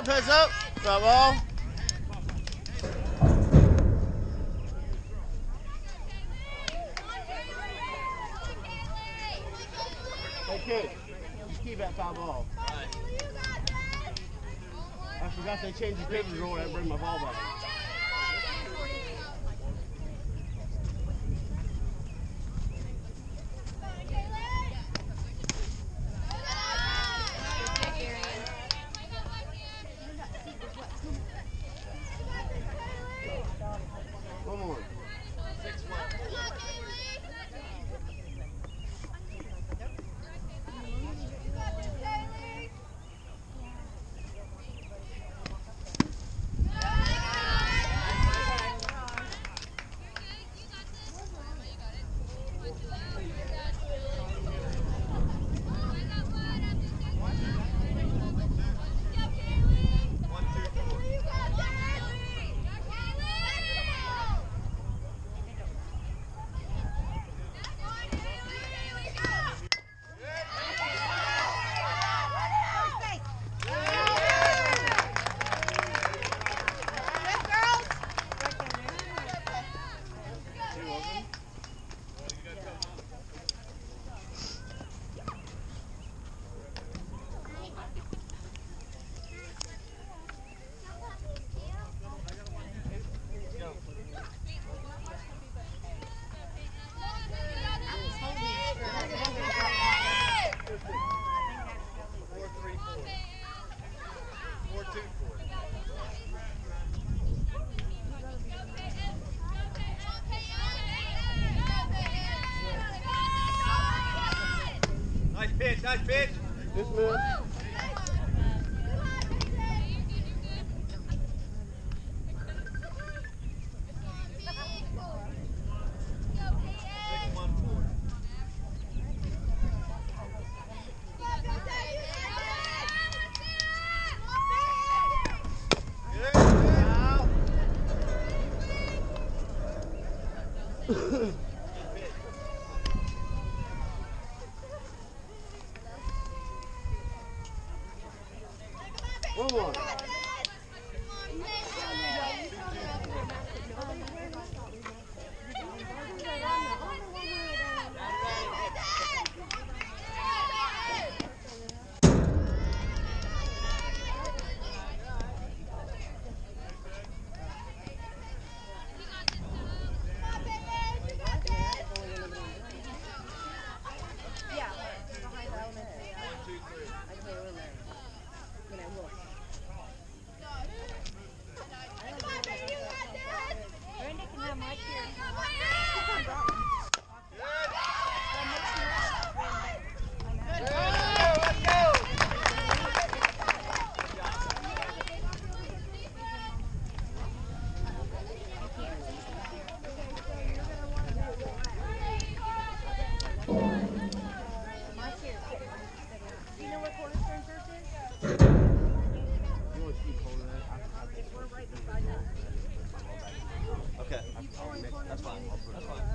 heads up. Foul ball. Hey, kid, you keep that foul ball. I forgot they changed the pivot rule and bring my ball back. One more. 6-1. Nice pitch. This man. One more. Okay, that's fine. That's fine.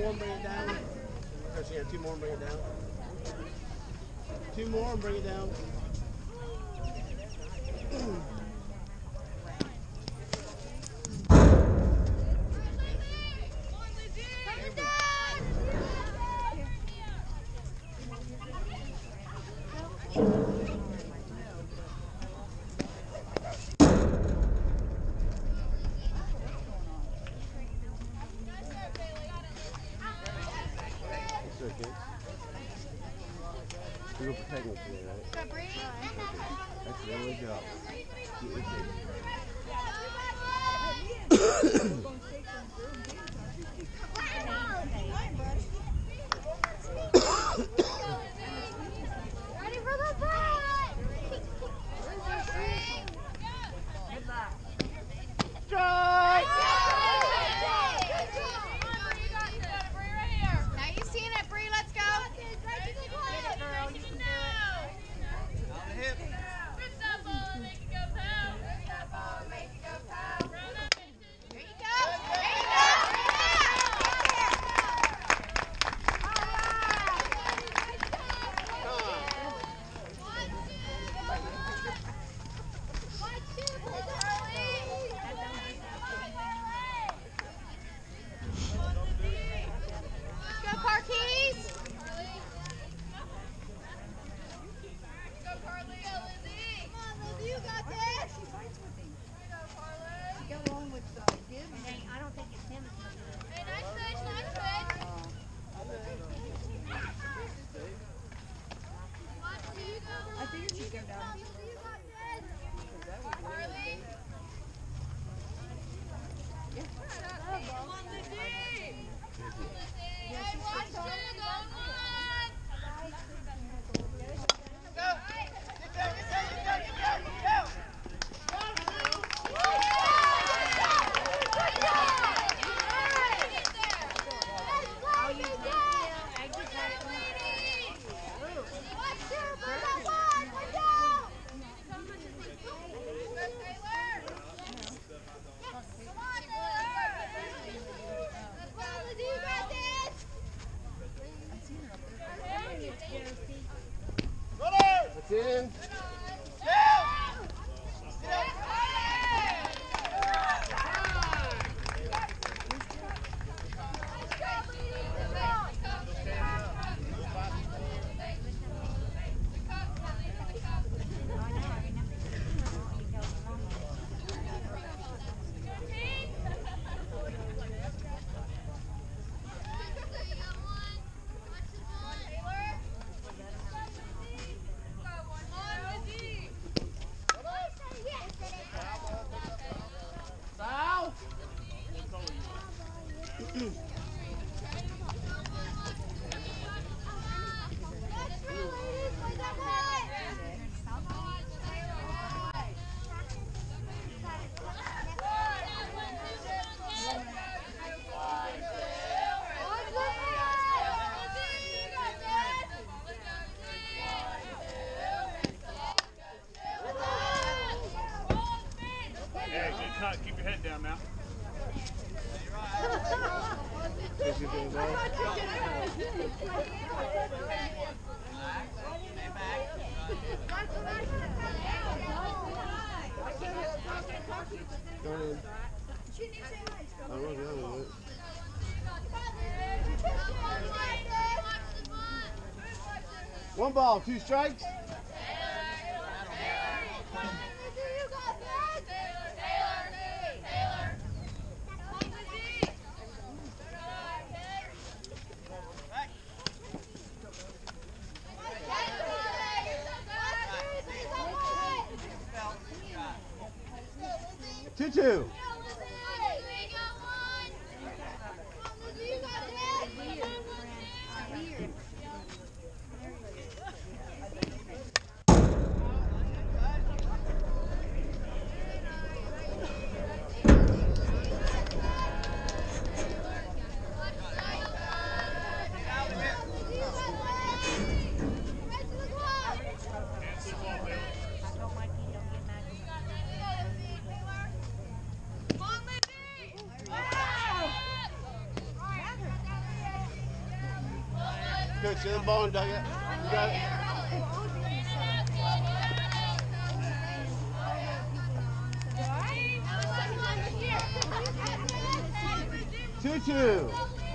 more and bring it down. First, yeah, 2 more and bring it down. 2 more and bring it down. You're protecting me today, right? That's really good job. Ready for the fight! Strike! Now you've seen it, Bree. Let's go. In. Keep your head down now. Go in. One ball, 2 strikes. Two. Coach. To the ball and dug it. You got it. 2-2.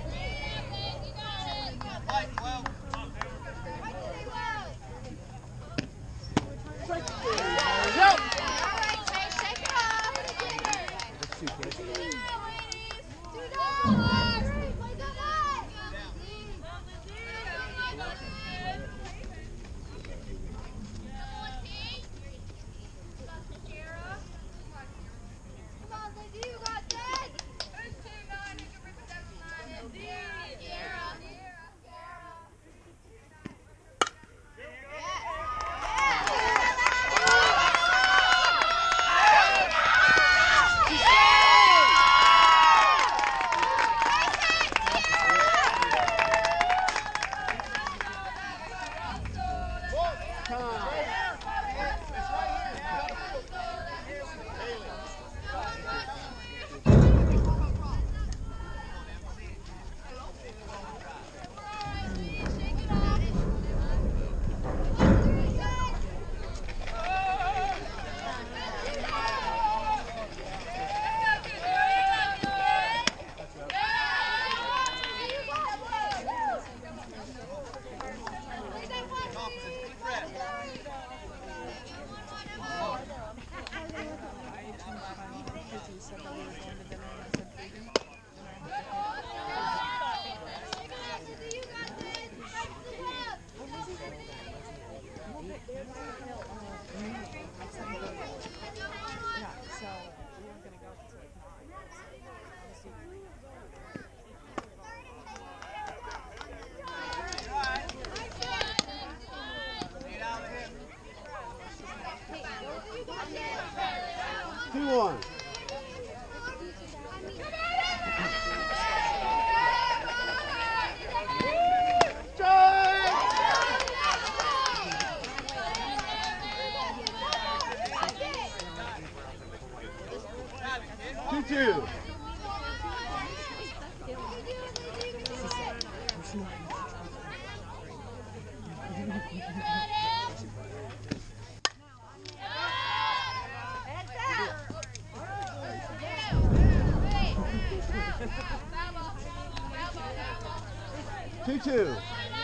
Two.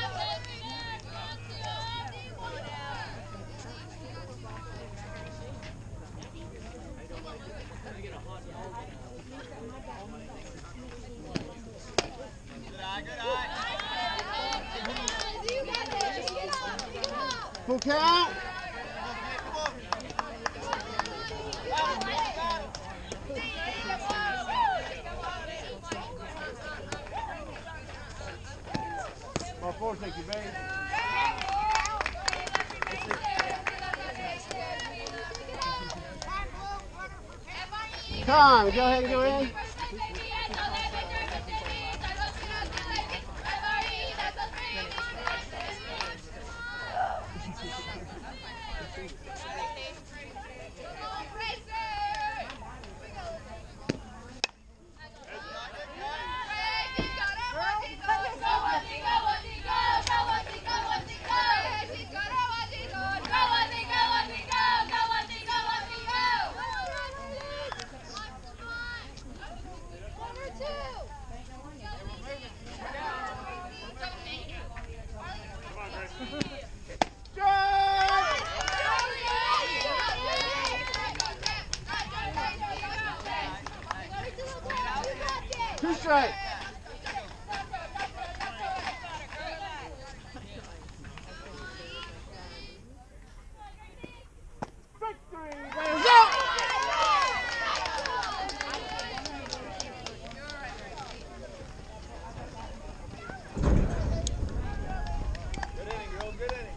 Full count. Ball four, thank you, babe. Time, go ahead and go in. Two strikes. Victory! Players out! Good inning, girls. Good inning.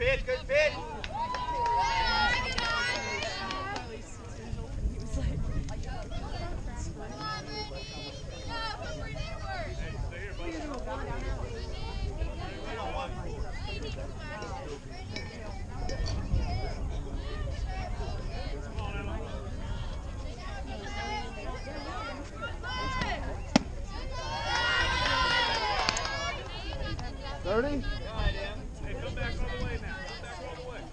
pitch, good pitch. Thirty? Hey, come back all the way now. Come back all the way.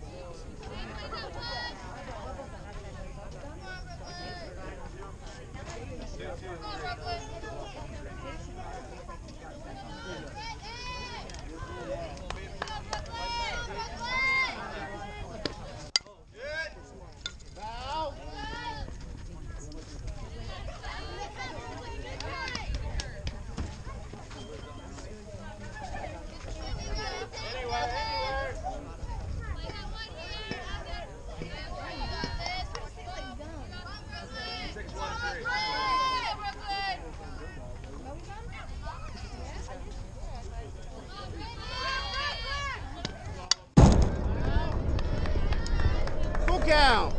Full count.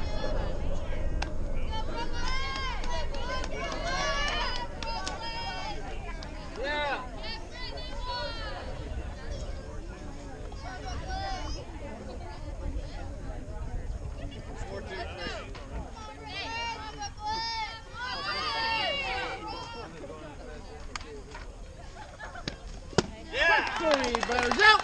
Yeah. Three, better out.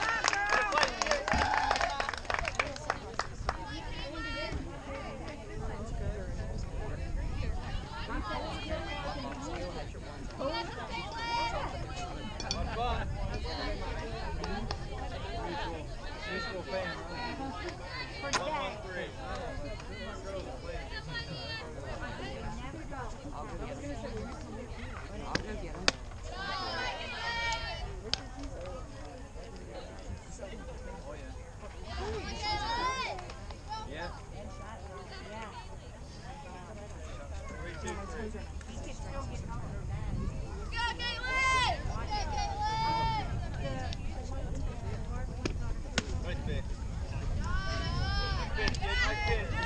Good pitch.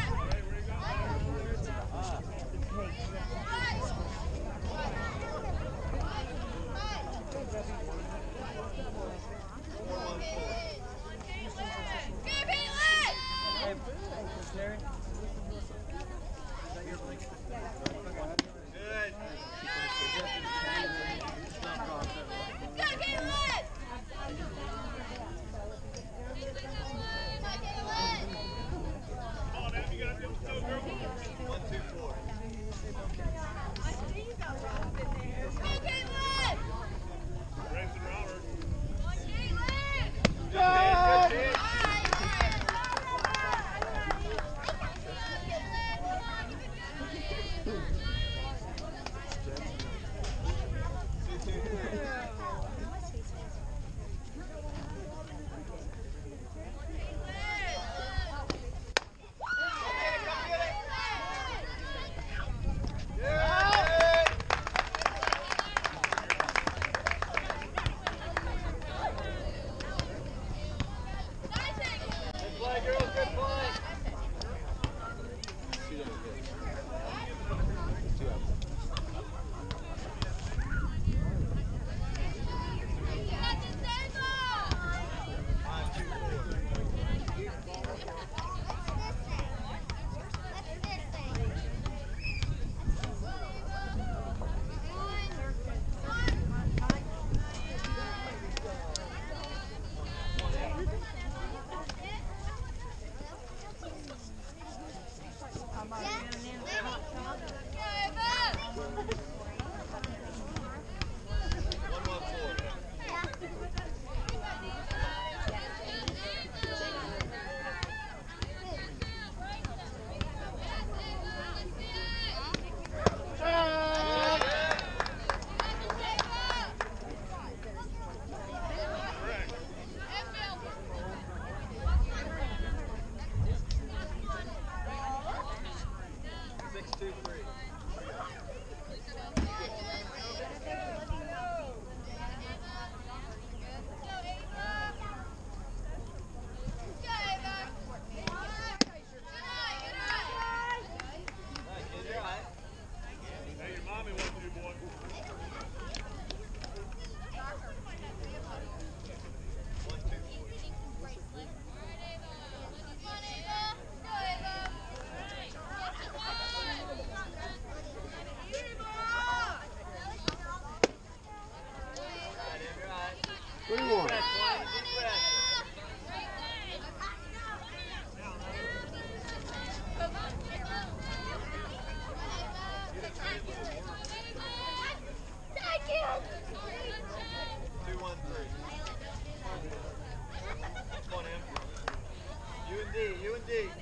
You and D.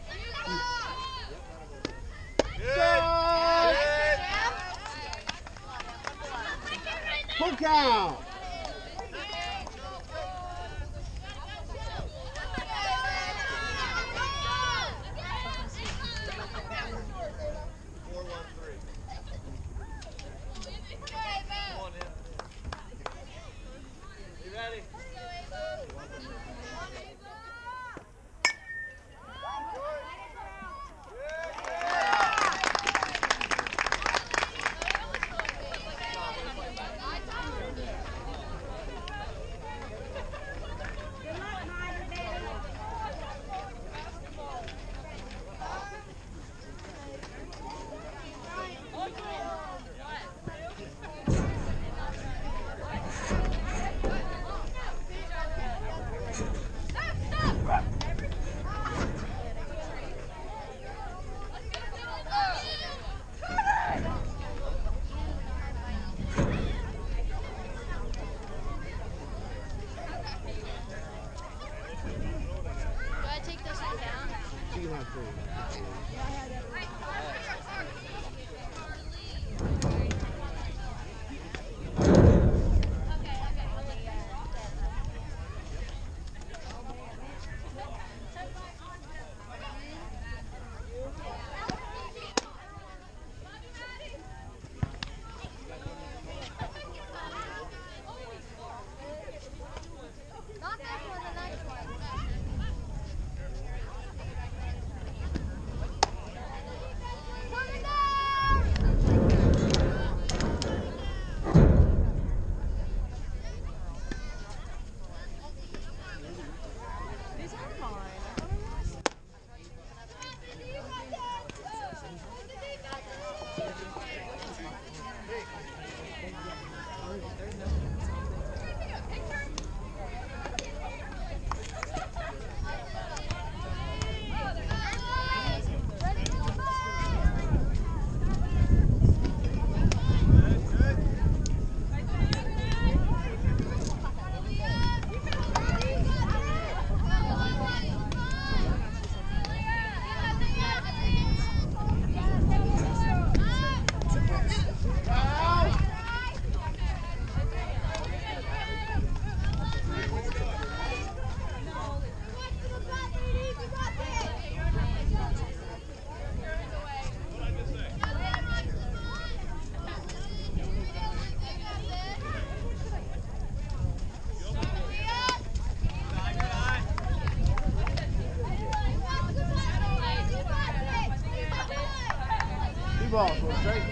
Full count. Ball, so straight.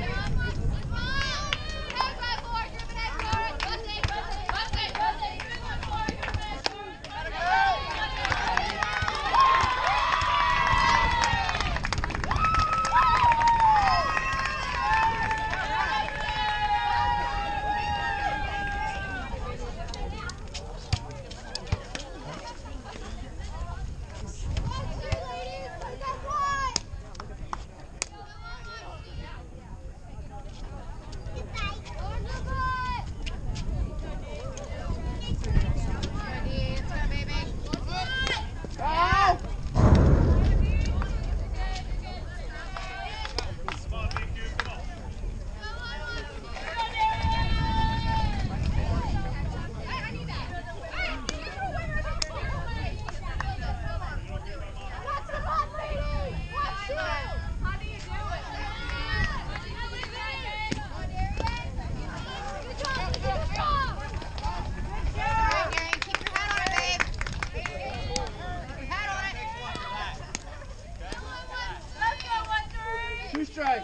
Strike.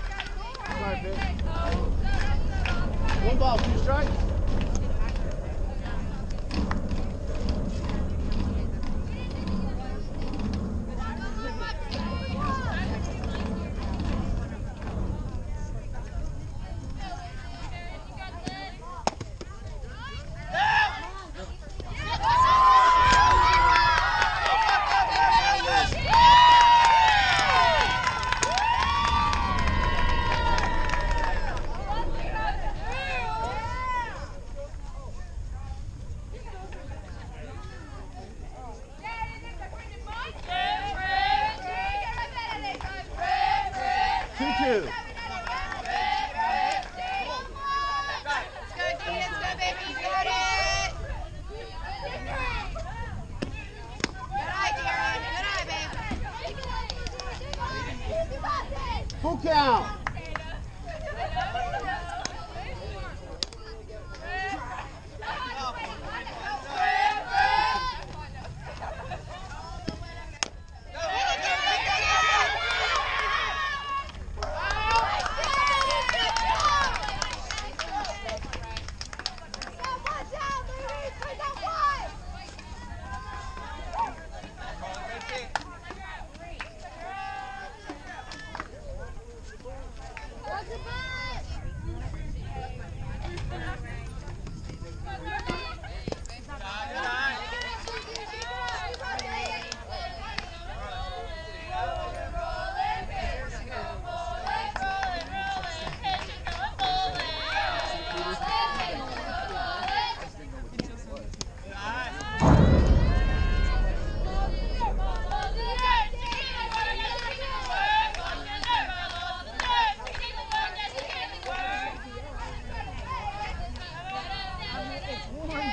One ball, 2 strikes.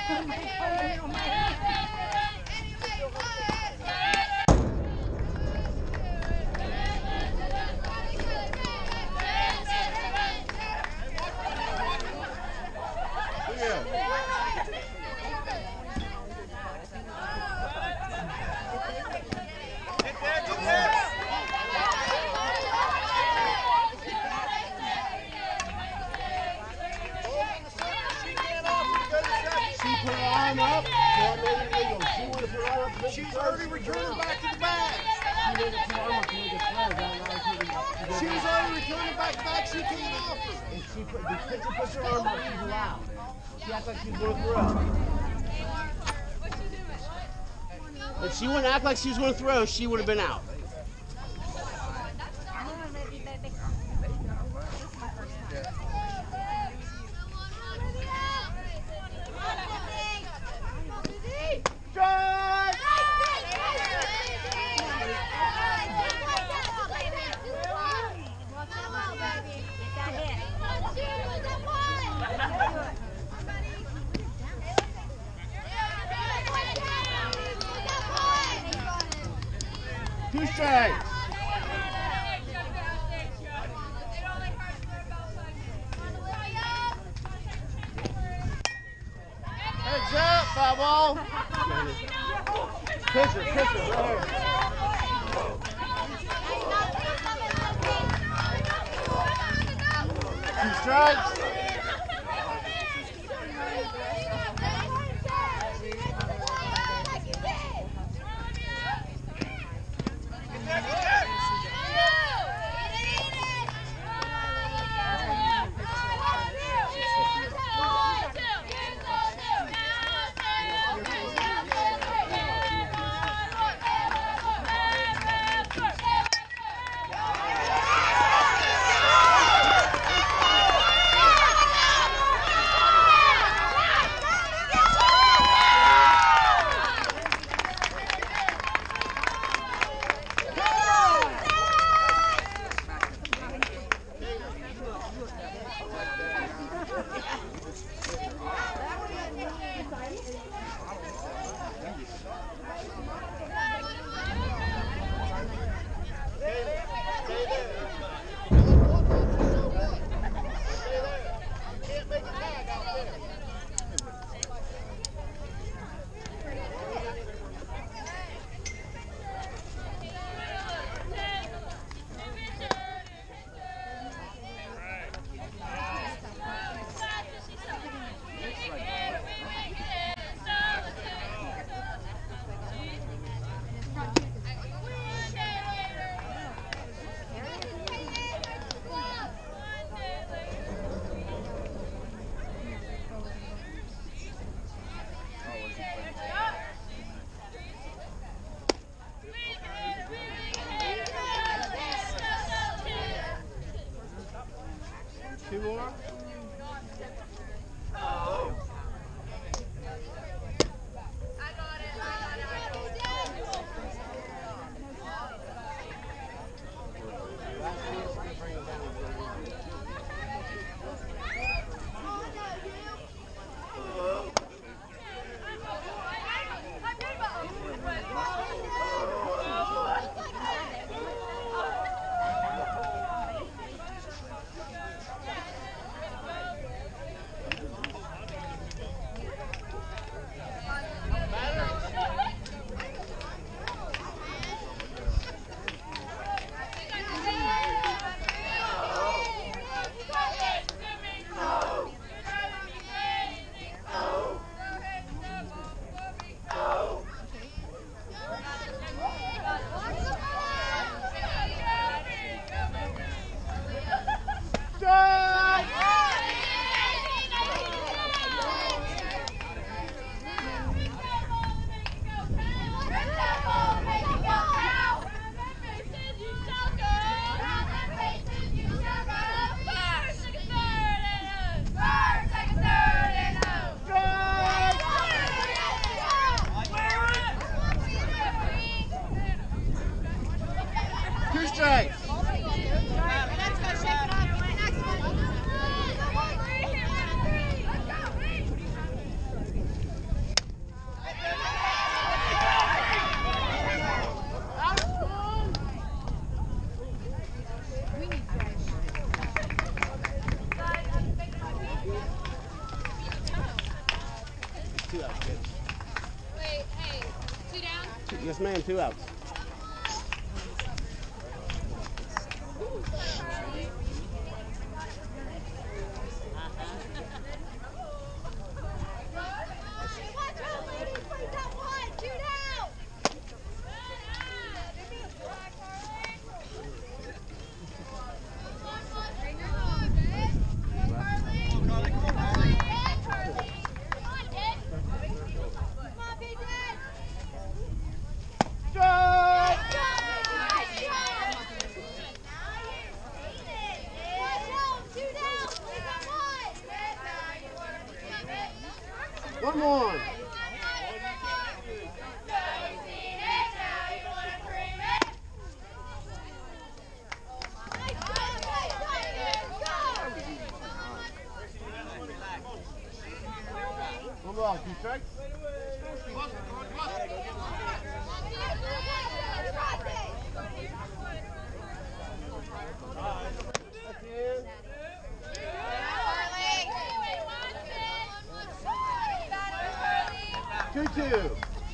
She's already returned back to the bag. She's already returned back to the bag. She can't offer. And she puts her arm up, she's allowed. She acts like she's going to throw. If she wouldn't act like she was going to throw, she would have been out. Two strikes. Heads up, foul ball. Pitcher, right here. Two strikes. 2 outs, kid. Wait, hey, 2 down? Yes, ma'am, 2 outs. One more. One ball, 2 strikes. That's in. 2-2.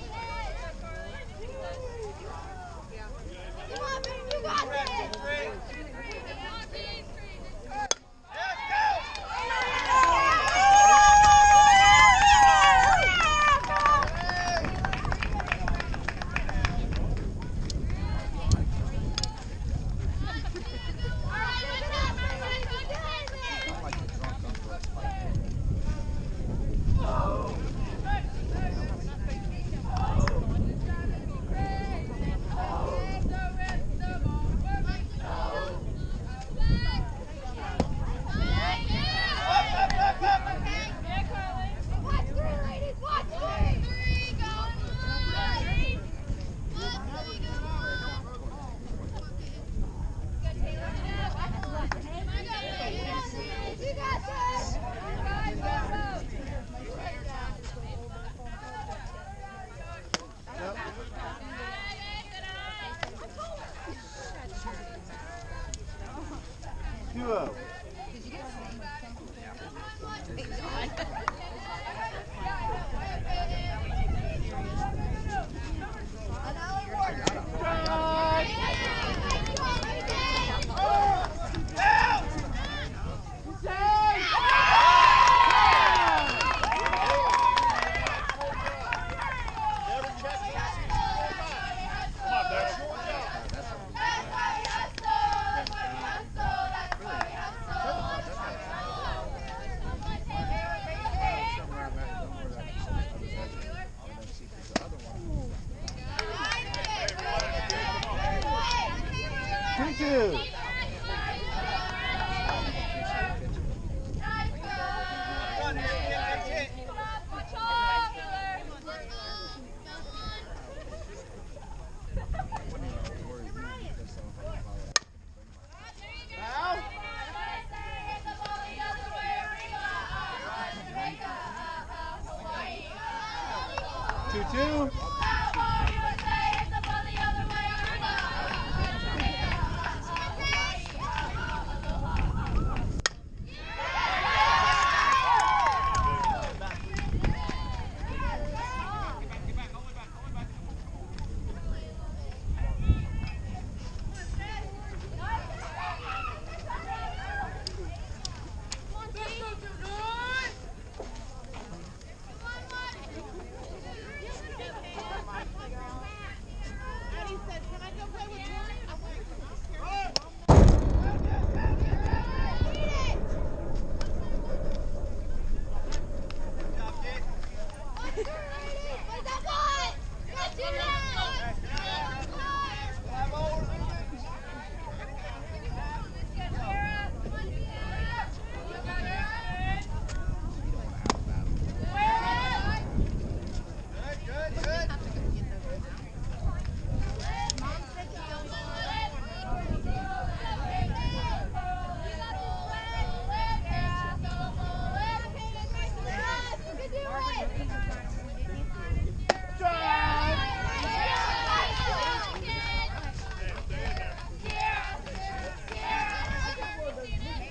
Two.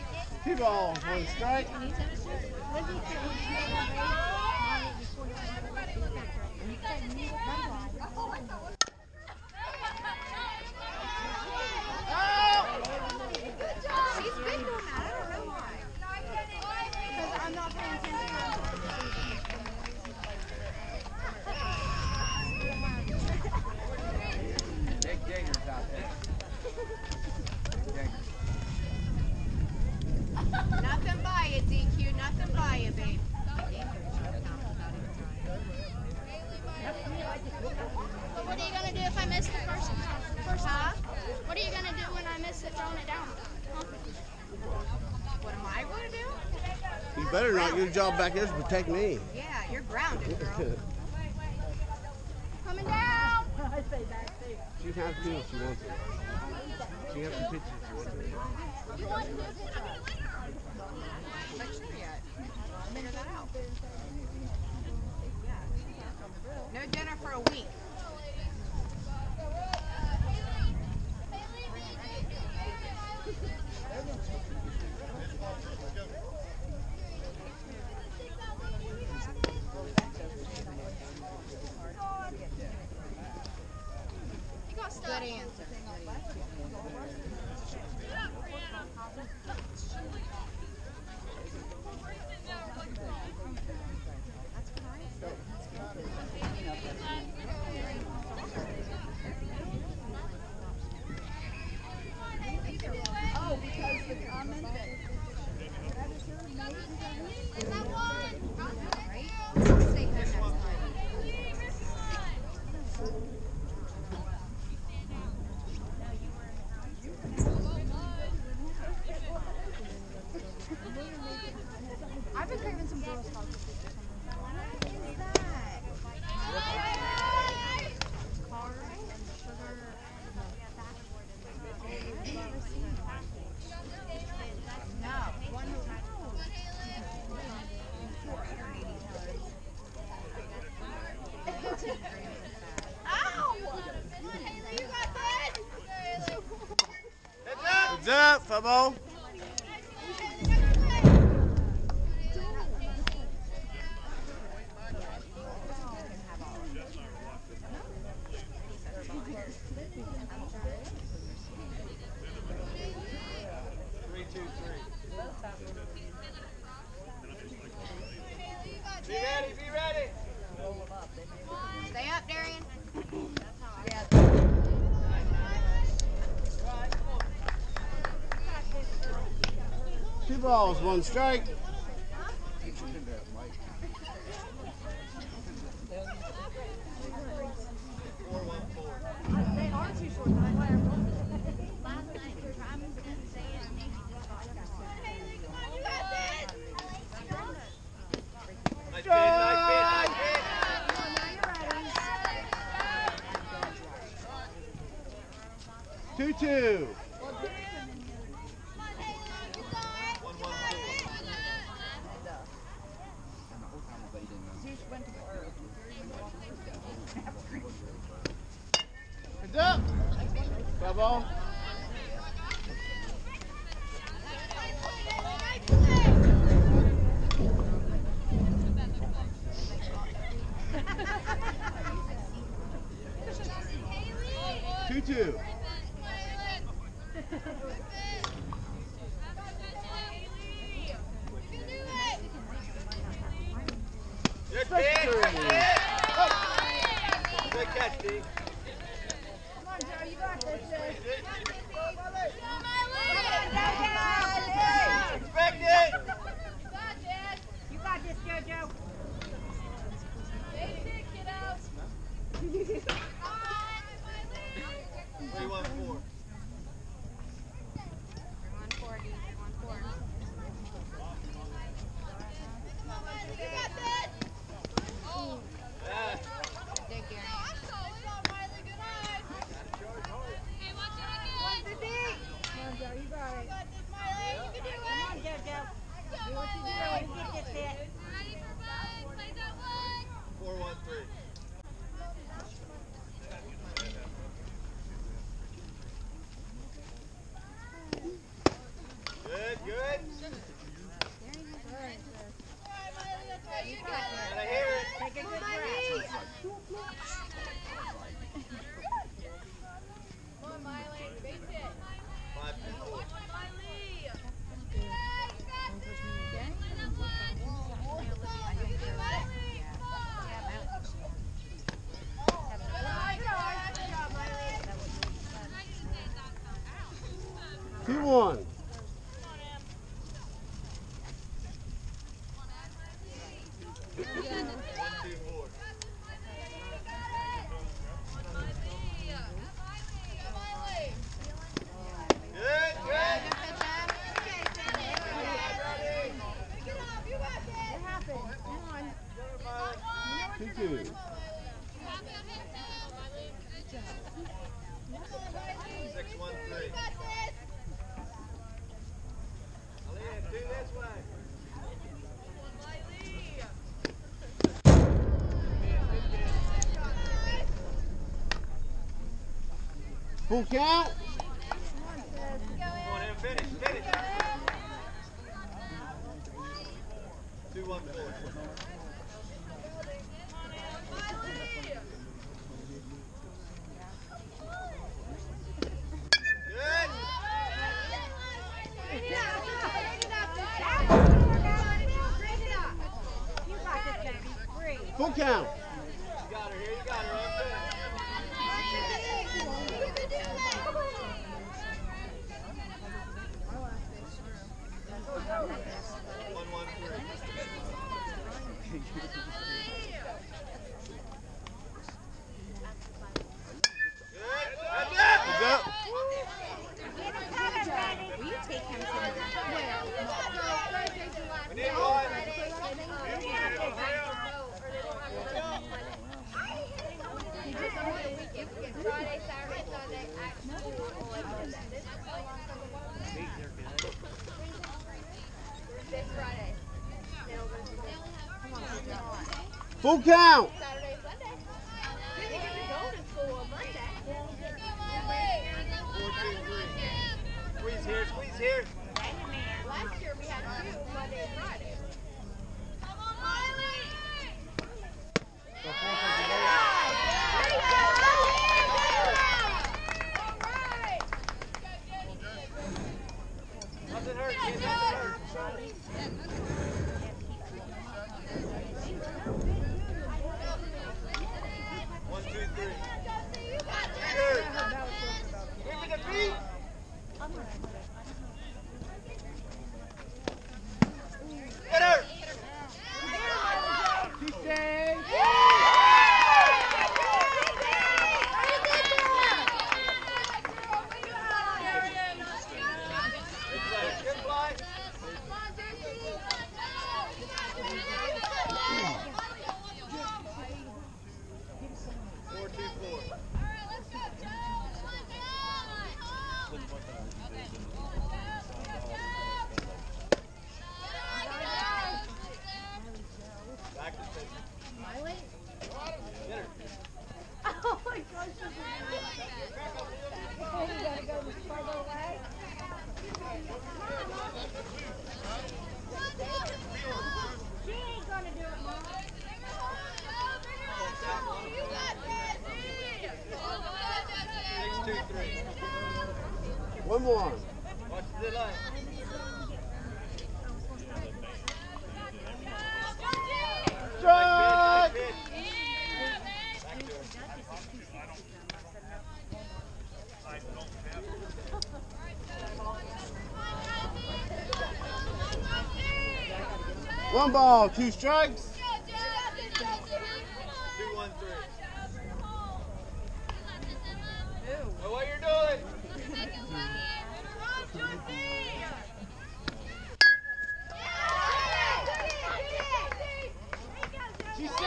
Two balls, 1 strike. better not. Your job back there is to protect me. Yeah, you're grounded, girl. Coming down. She can have two if she wants it. She can have some pictures if she wants it. You want to? Not sure yet. Figure that out. No dinner for a week. Good answer. Oh, because the comment that. Stay here next time. I've been craving some Girl Scouts. What is that? Carbs and sugar. No. 480 calories. Ow! Haley, you got that? What's up, football? Be ready, be ready. Stay up, Darian. Two balls, one strike. They are too short. That's why I rolled it. Last night, Travis didn't say it, and Nate Haley, come on, you got this. Nice bid, nice bid, nice bid. Now you're ready. 2-2. Heads up. Foul ball. Two. Good bid, good bid. Good catch, D. Come on, Joe, you got this. Respect it. You got this, JoJo. Basic, kiddos. 3-1-4. 140. 140. You got this. Yeah. Dig, Darian. Come on, Joe, you got it. Come on, JoJo. Do what you do. You get this hit. 4-1-3. Good, good. You got this. Gotta hear it. Take a good breath. Come on, Miley. Base it. 5-4. Two, one. Good, good. 2-2. 6-1-3. Aliyah, 2 this way. Full count. Come on in, finish. 2-1-4. Full count. You got her here, you got her on finish. 1-1. Full count. Saturday, Sunday. Then you get to go to school on Monday. 4-2-3. Squeeze here. Last year we had 2 Monday and Friday. Come on, Miley! Nothing hurt, kid, nothing hurt. 1, 2, 3. Good. Give me the beat. Get her. Good fly. 4-2-4. Back to pitch. Get her. Oh my gosh. Oh, you gotta go further away. She ain't gonna do it, Mom. 6-2-3. 1-1. Watch the line. Strike. Back to her. One ball, 2 strikes. 2-1-3. Know what you're doing. She said.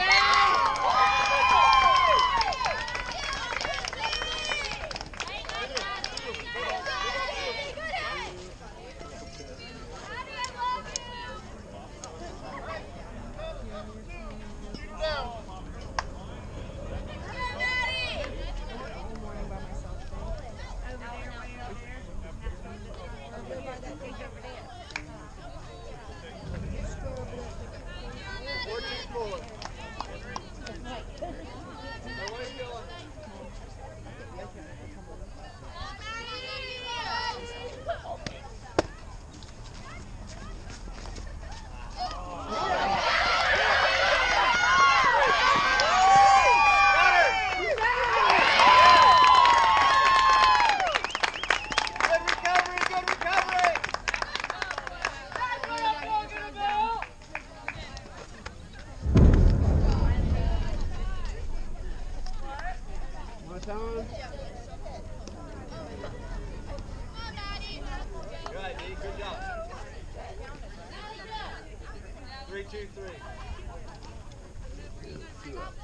Good, D. Good job. 3-2-3.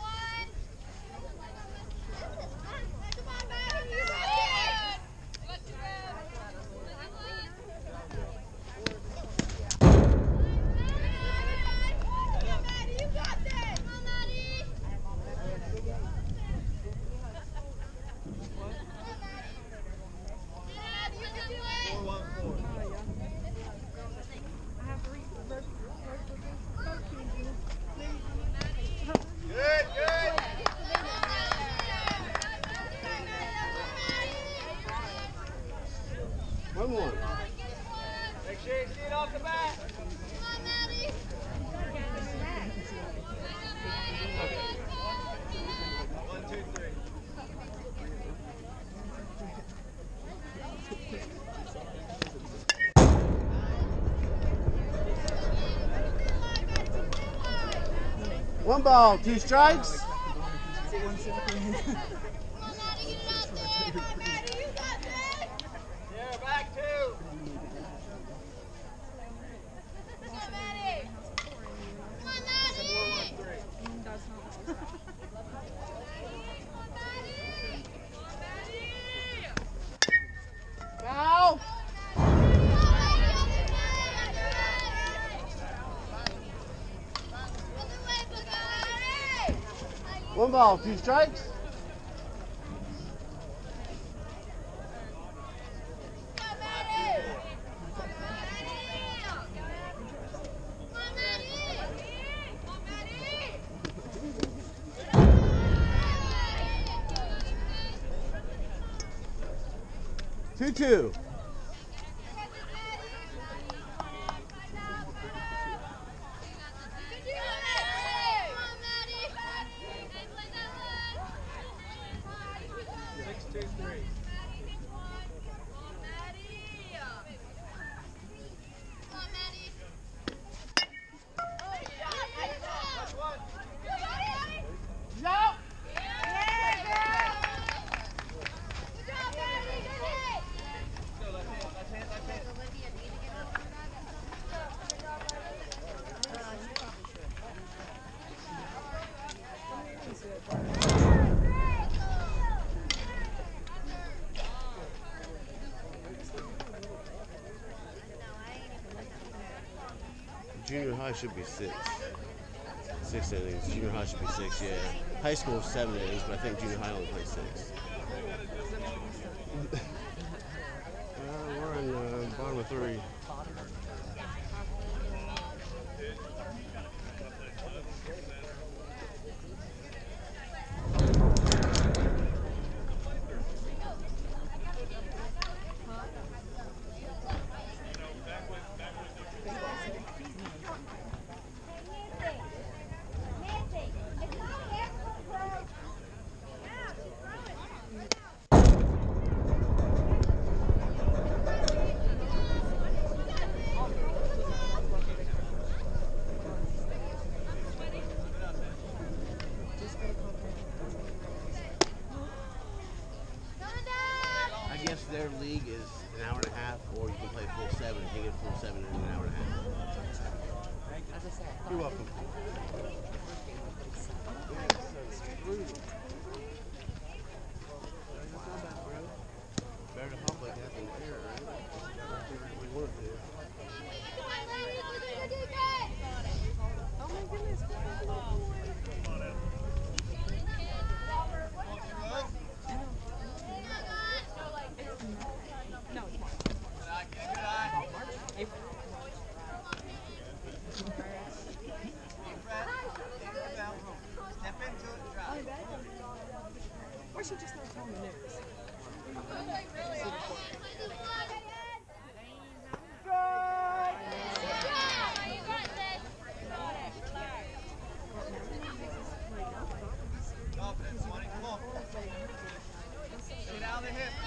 One ball, 2 strikes. Yeah, back 2. Foul. One ball, 2 strikes. Two. Junior high should be 6. 6 innings. Junior high should be 6, yeah. High school is 7 innings, but I think junior high only plays 6. We're in bottom of 3. Their league is an hour and a half, or you can play full 7. You can get full 7 in an hour and a half. You're welcome. Better to help like that than here, right? We want to. Oh my goodness. No, it's March. April. Step into it and drop. Or she just not telling the news. Confidence, money, come on. Get out of the hip.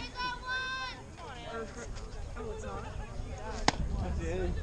Oh, it's not? That's the end.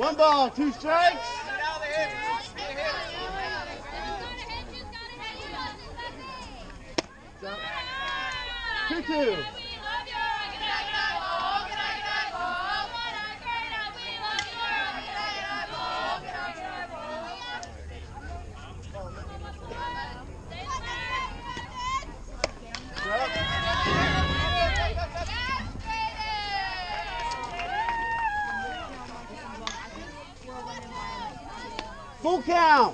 One ball, 2 strikes. Get out of the hip. Two, two. Full count.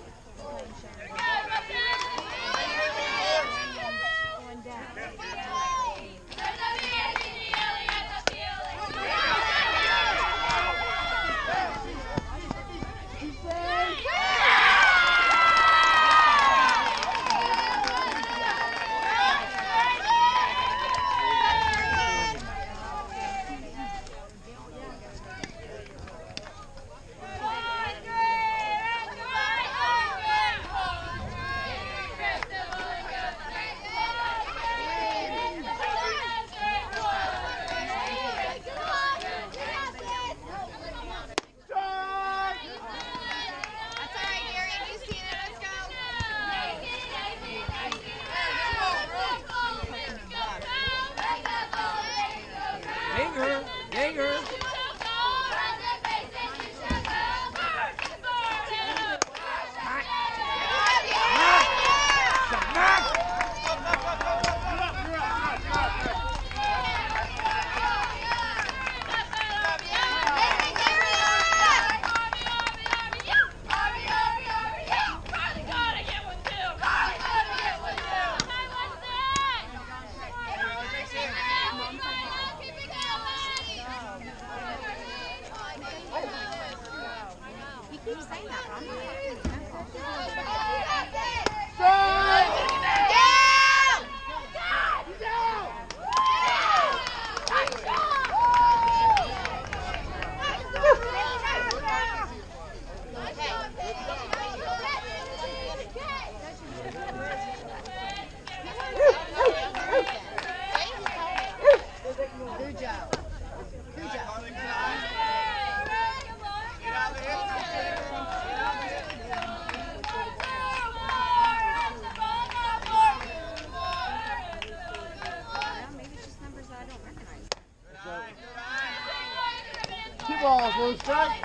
One strike.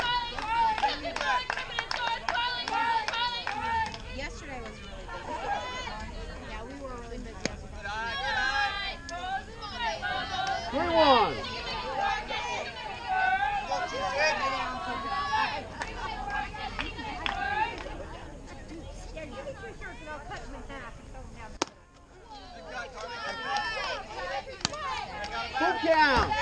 Yesterday was really busy. Yeah, we were really busy yesterday. 3-1. Full count.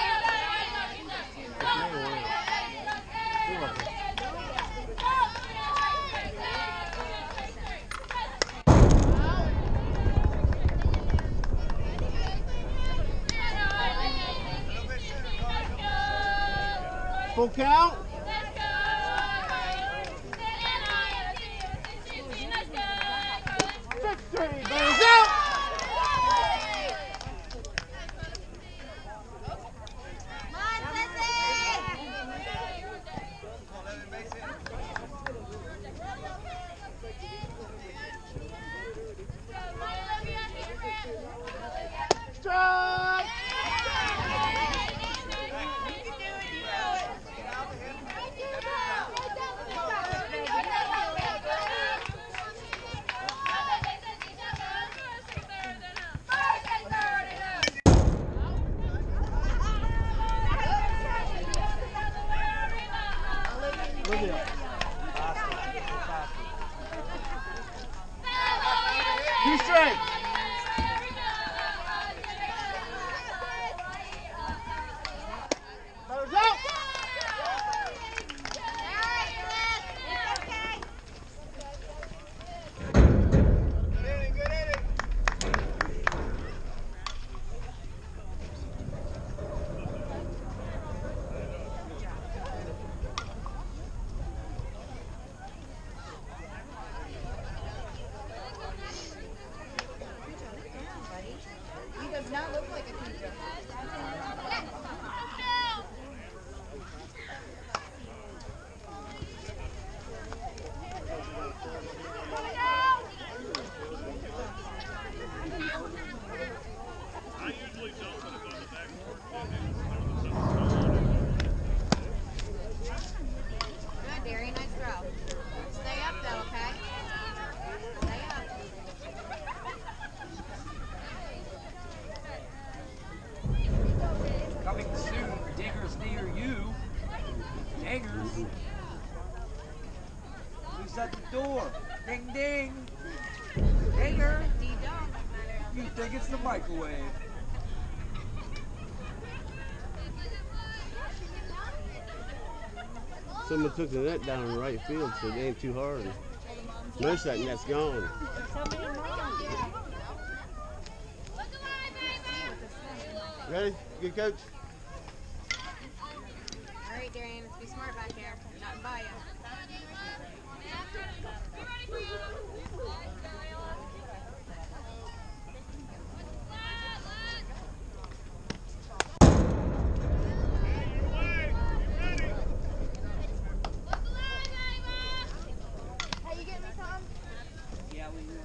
Full count. Victory, Bears out. Strike. Ding ding. Dinger. You think it's the microwave? Someone took the net down in right field, so it ain't too hard. Most of that net's gone. Ready? Good coach? All right, Darian, let's be smart back here. Nothing by you. How you getting me, Tom? Yeah, we will.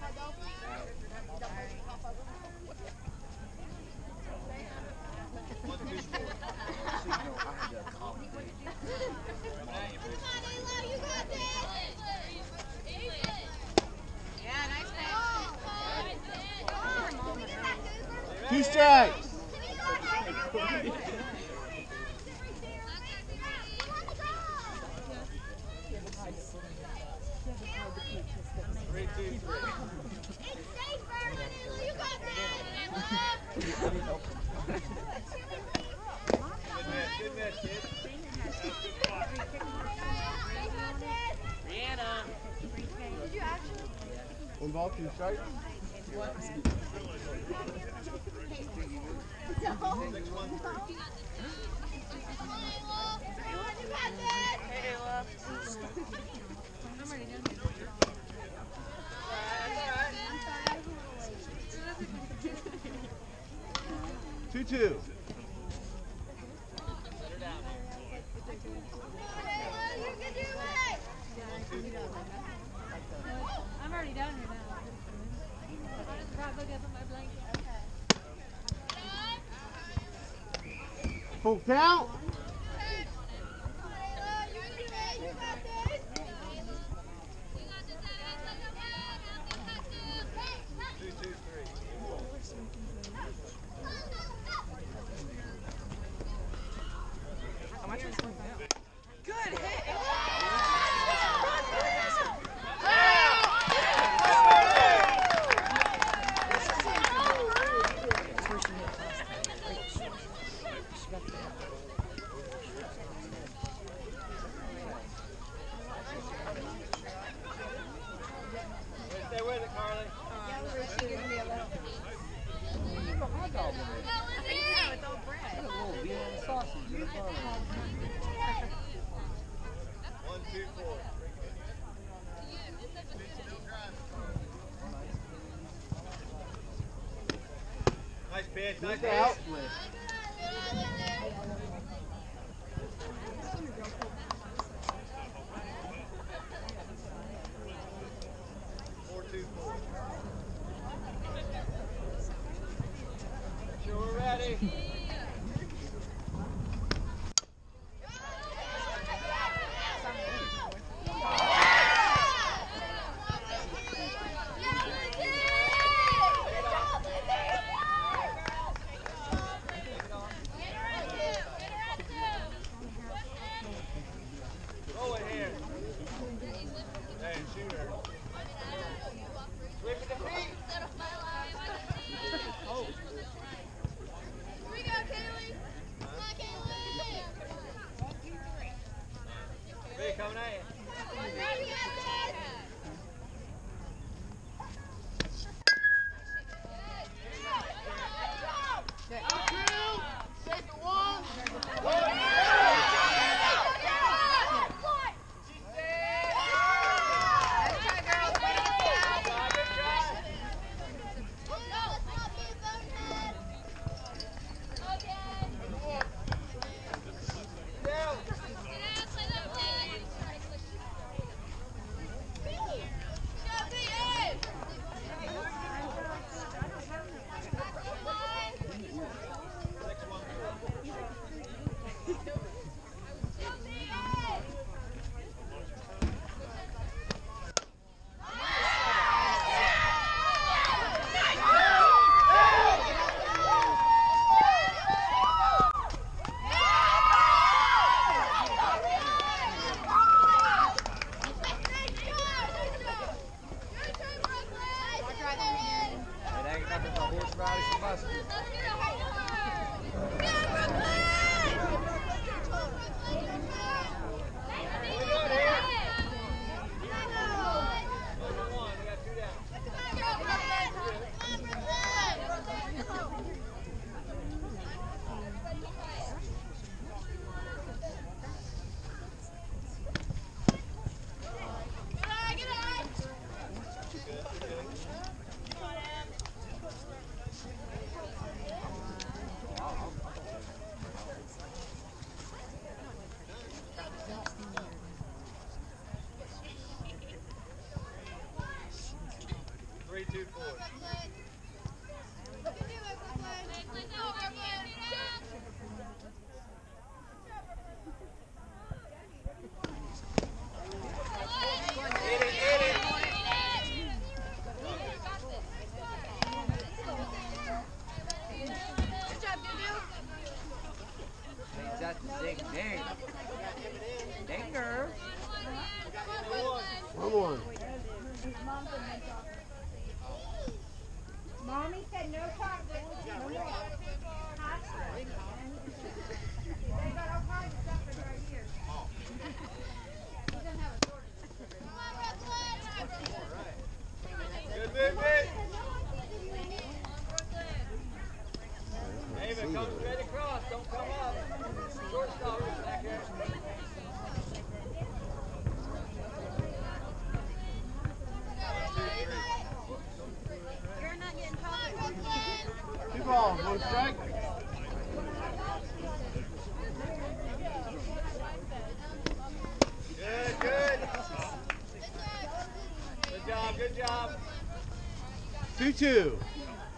Yeah, nice pass. 2 strikes. Good miss, kid. Did you actually? 1 ball, 2 strikes. Two, 2. I'm already down here now. Rob, look up at my blanket. Full count. Good hit. Stay with it, Carly. She gives me a little. There's a hot dog in there. I know, it's all bread. Look at a little beer and sausage in the bar. 1, 2, 4. Nice pitch, nice pitch. Out. 4, 2, 4. Make sure we're ready. ain't nothing but horseradish and mustard. Mommy said no chocolate. No more. Hot chocolate. They got all kinds of stuff right here. He's gonna have a shortage. Good movement. David, come straight across. Don't come up. Shortstop is back here. Two balls, one strike. Good, good. Good job, good job. 2-2.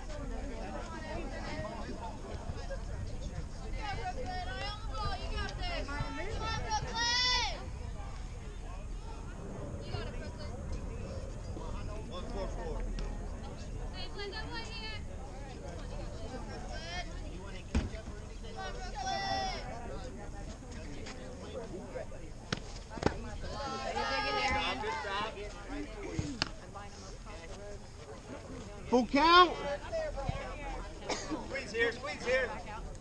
Full count. Squeeze here, squeeze here.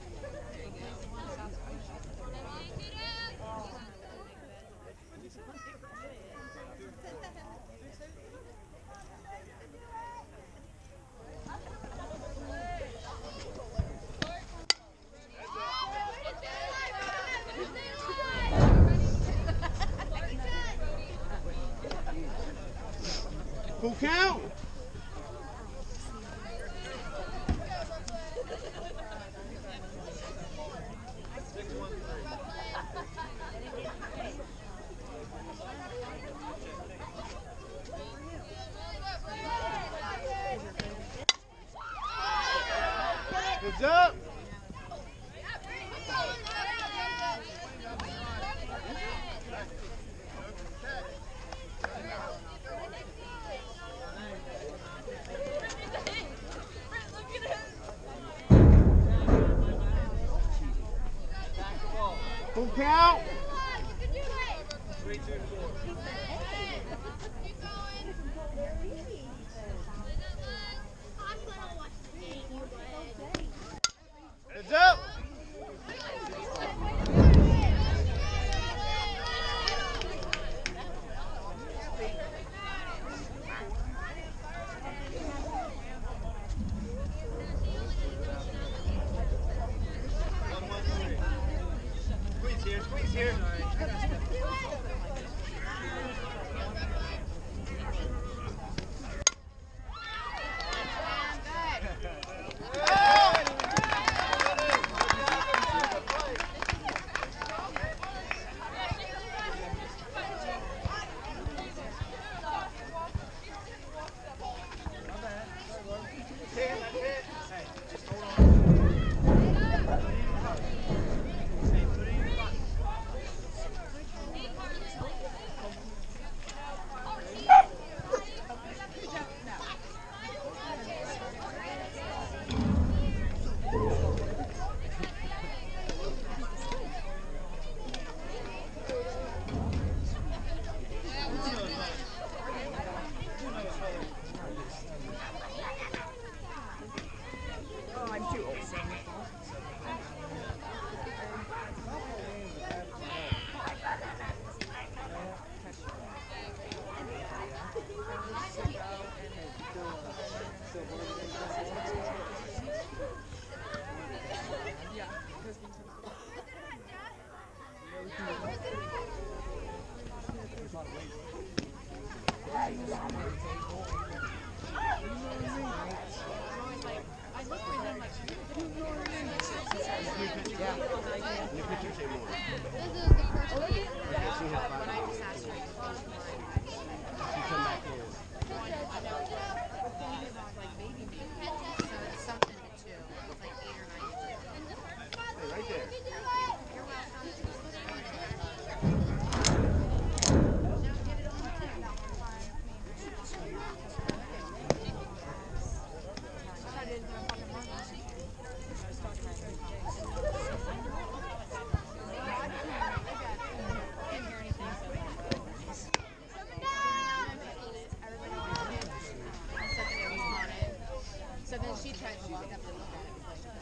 Full count. Heads up. Full count. 3, 2, 4. Heads up. Squeeze here, squeeze here. She tried to walk up and look at it.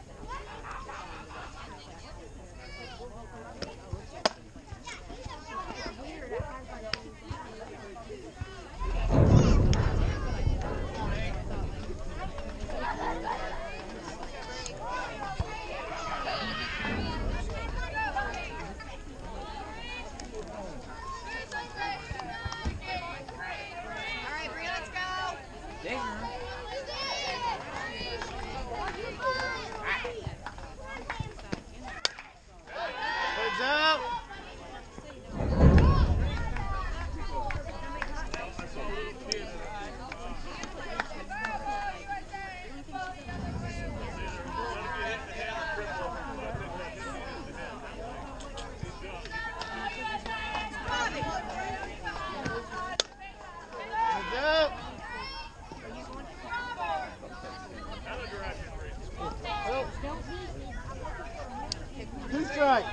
Two strikes.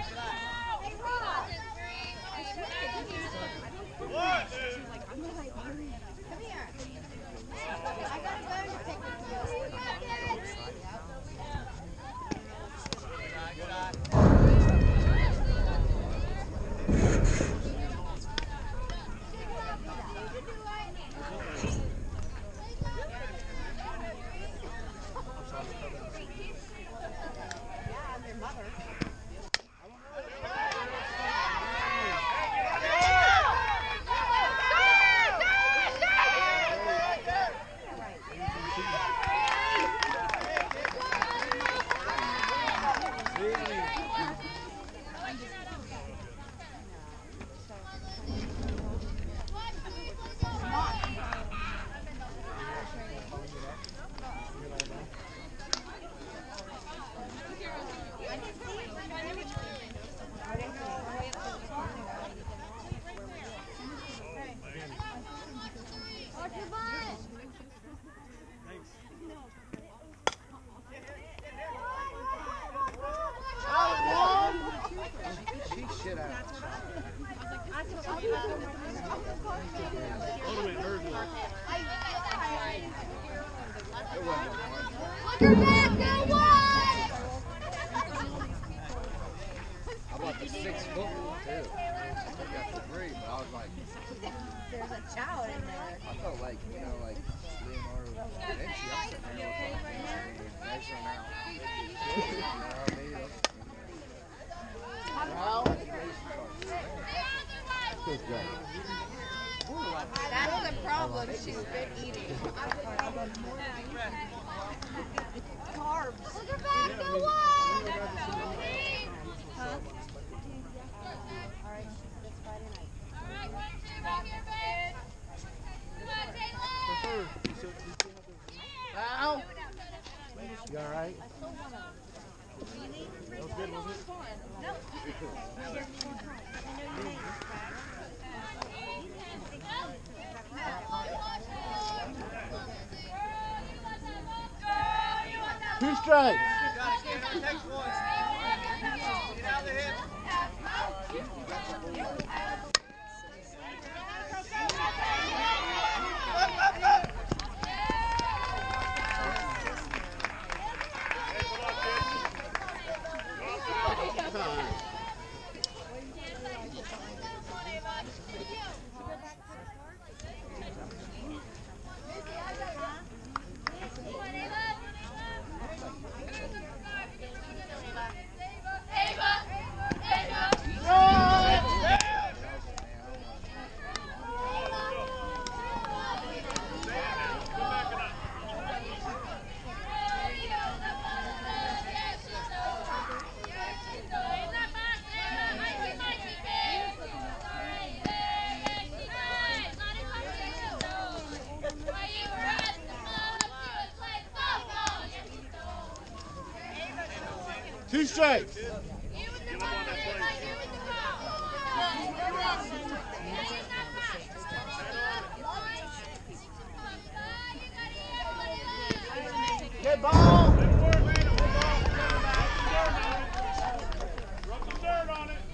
That's the problem. She's been eating carbs. Look at that, go on! Huh? All right, this Friday night. All right, 1, 2, out here, babe. Come on, Taylor. Ow! You all right? That was good, wasn't it? Nope. Two strikes. Next one. Get out of the hip. Two strikes. Good ball. Rub some dirt on it.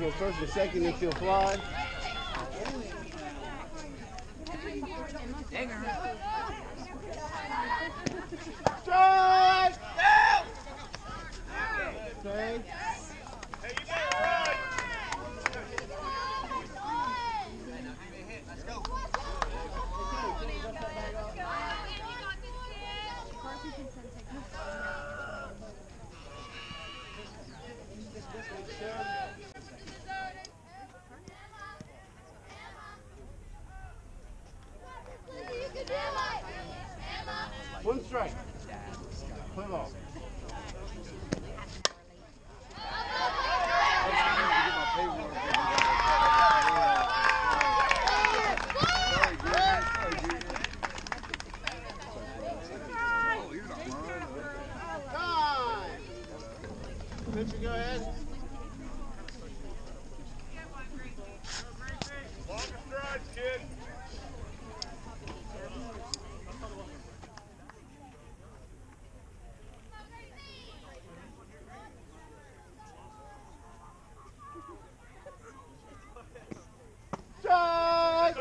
goes first and second, infield fly. Strike! Okay. Hey, you better run! Let's go. One strike. Play ball. Pitcher, go ahead. Longer strides, kid. Strike!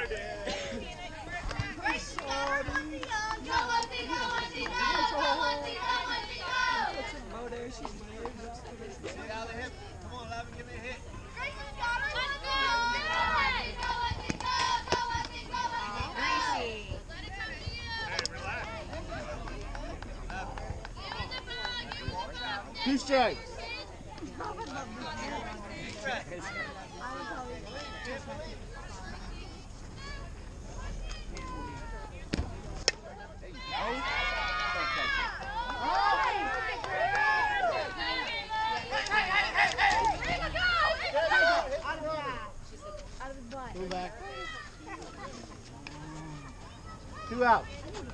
Get out of the hip. Come on, Lavin, give me a hit. Hey, relax. 2 strikes. Go back. 2 out.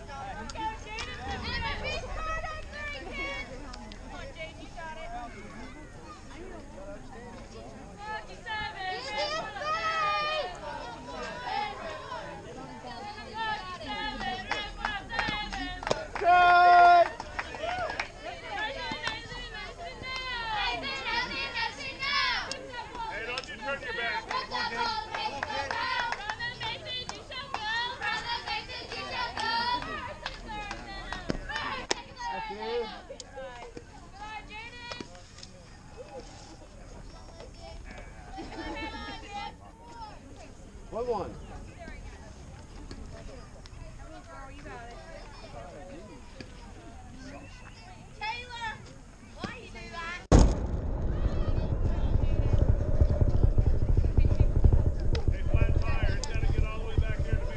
Hey, don't you turn your back. Okay. 1-1. Taylor, why you do that? Hey, flat tire. It's got to get all the way back here to me.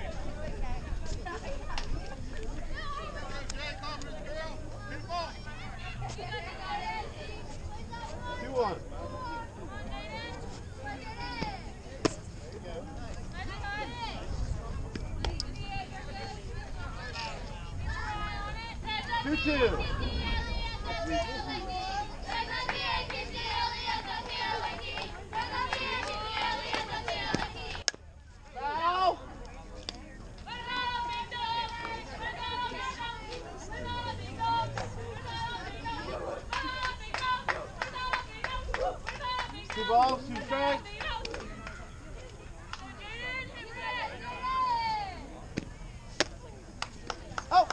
2-1. Two. Foul. Two balls, 2 strikes. Oh!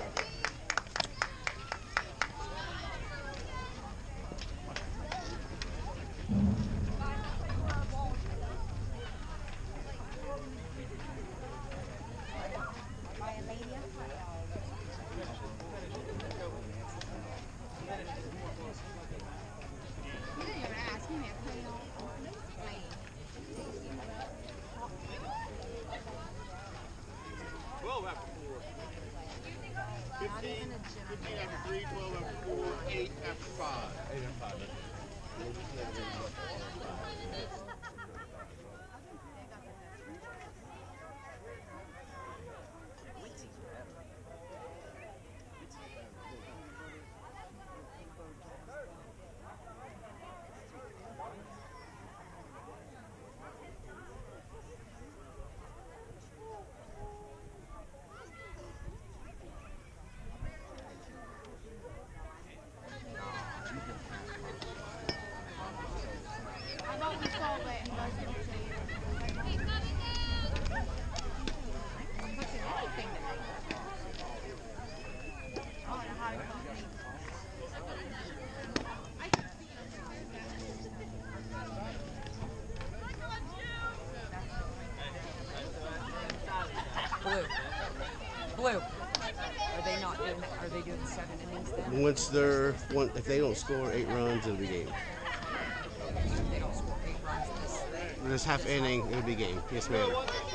After 3, 12 after 4, 8 after 5. 8 and 5. Once if they don't score 8 runs, it'll be game. If they don't score 8 runs This half inning, it'll be game. Yes, ma'am.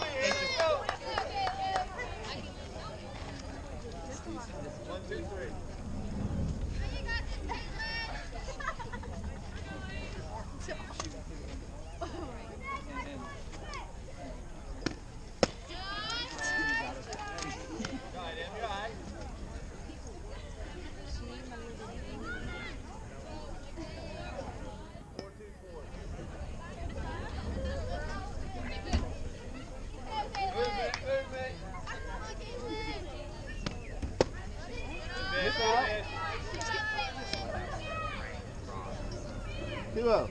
Philo.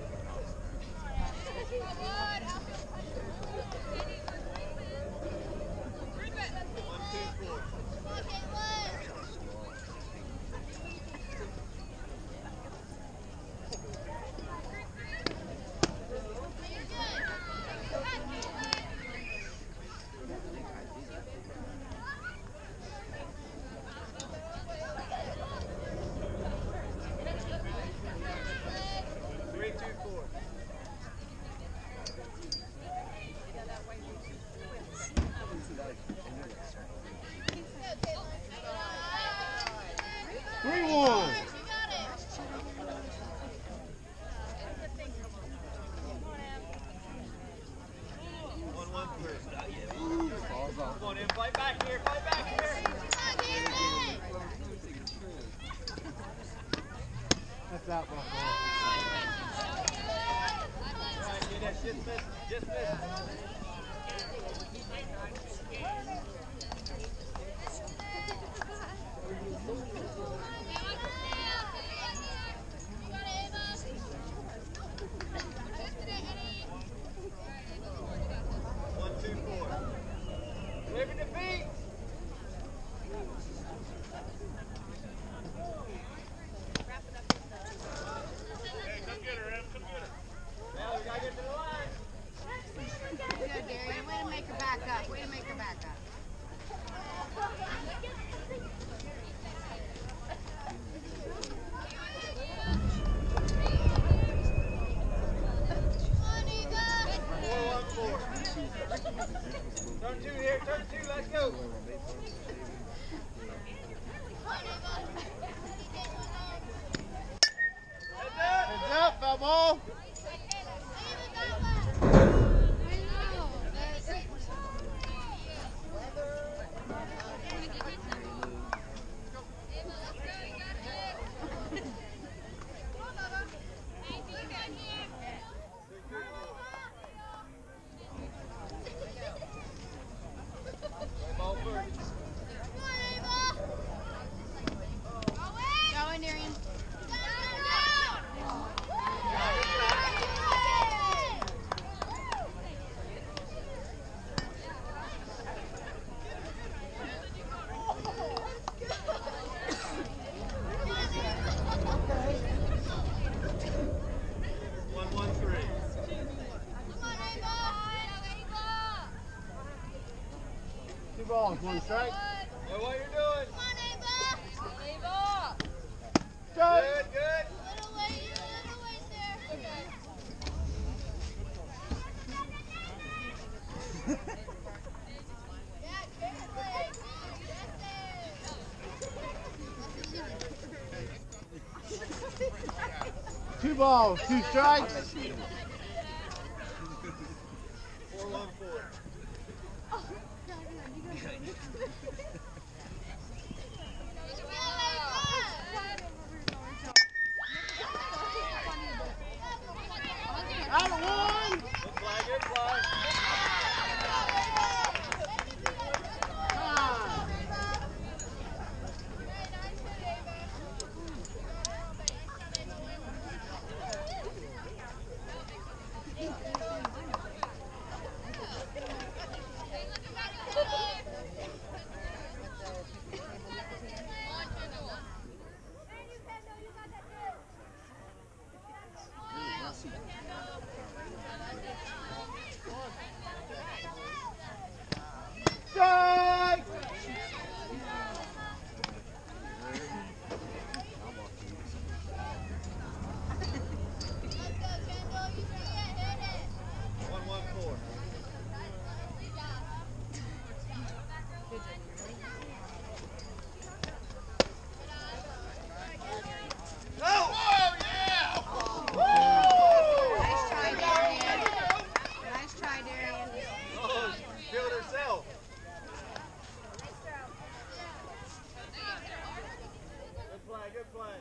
Turn 2 here, turn 2, let's go. Heads up, foul ball. Balls, 1 strike. Hey, what you doing? Come on, Ava. Good, good. Little ways there. Yeah, carefully. Yes, 2 balls, 2 strikes. 4-1-4. Out of 1. Good flag, good flag. good play.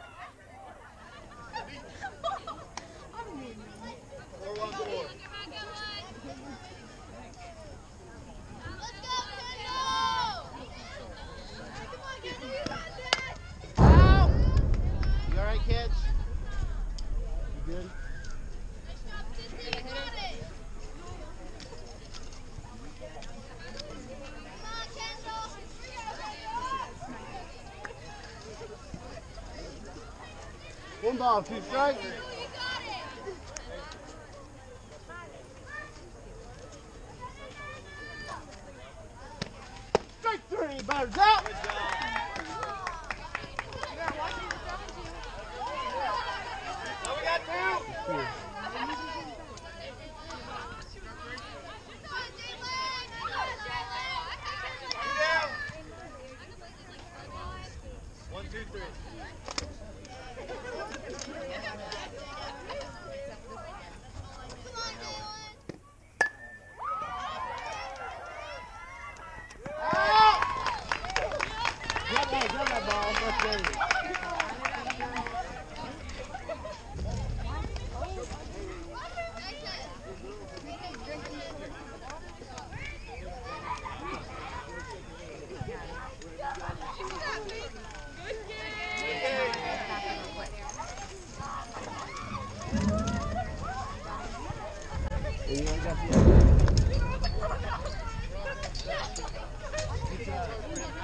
4-1 score. You all right, kids? You good? One ball, 2 strikes. Strike 3, batters out. Good job. Oh, we got 2. Down. 1, 2, 3. Grab that ball. Let's go. You already got the